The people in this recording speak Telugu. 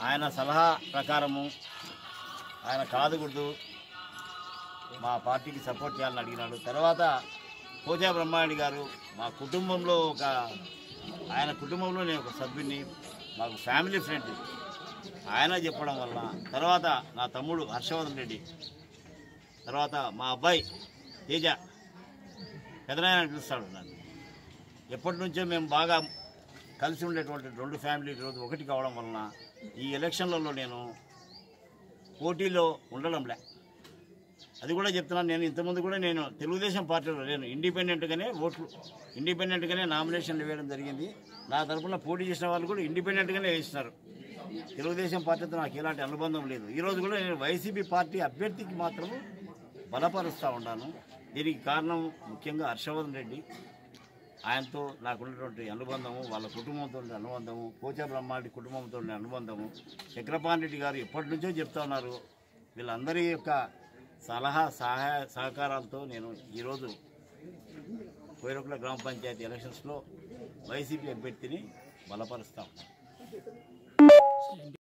ఆయన సలహా ప్రకారము ఆయన కాదుగుర్దు మా పార్టీకి సపోర్ట్ చేయాలని అడిగినాడు. తర్వాత పోచా బ్రహ్మారెడ్డి గారు మా కుటుంబంలో ఆయన కుటుంబంలో నేను ఒక సభ్యుని, మాకు ఫ్యామిలీ ఫ్రెండ్ ఆయన చెప్పడం వల్ల, తర్వాత నా తమ్ముడు హర్షవర్ధన్ రెడ్డి, తర్వాత మా అబ్బాయి తేజ పెదనాయన పిలుస్తాడు నన్ను. ఎప్పటి నుంచో మేము బాగా కలిసి ఉండేటువంటి రెండు ఫ్యామిలీ ఈరోజు ఒకటి కావడం వలన ఈ ఎలక్షన్లలో నేను పోటీలో ఉండడంలే. అది కూడా చెప్తున్నాను. నేను ఇంతకుముందు కూడా నేను తెలుగుదేశం పార్టీలో లేను, ఇండిపెండెంట్గానే నామినేషన్లు వేయడం జరిగింది. నా తరఫున పోటీ చేసిన వాళ్ళు కూడా ఇండిపెండెంట్గానే వేసినారు. తెలుగుదేశం పార్టీతో నాకు ఎలాంటి అనుబంధం లేదు. ఈరోజు కూడా నేను వైసీపీ పార్టీ అభ్యర్థికి మాత్రం బలపరుస్తూ ఉన్నాను. దీనికి కారణం ముఖ్యంగా హర్షవర్ధన్ రెడ్డి, ఆయనతో నాకున్నటువంటి అనుబంధము, వాళ్ళ కుటుంబంతో అనుబంధము, పోచా బ్రహ్మారెడ్డి కుటుంబంతో అనుబంధము, చక్రపాణి రెడ్డి గారు ఎప్పటి నుంచో చెప్తా ఉన్నారు. వీళ్ళందరి యొక్క సలహా సహకారాలతో నేను ఈరోజు కోయిరకుల గ్రామ పంచాయతీ ఎలక్షన్స్లో వైసీపీ అభ్యర్థిని బలపరుస్తాను.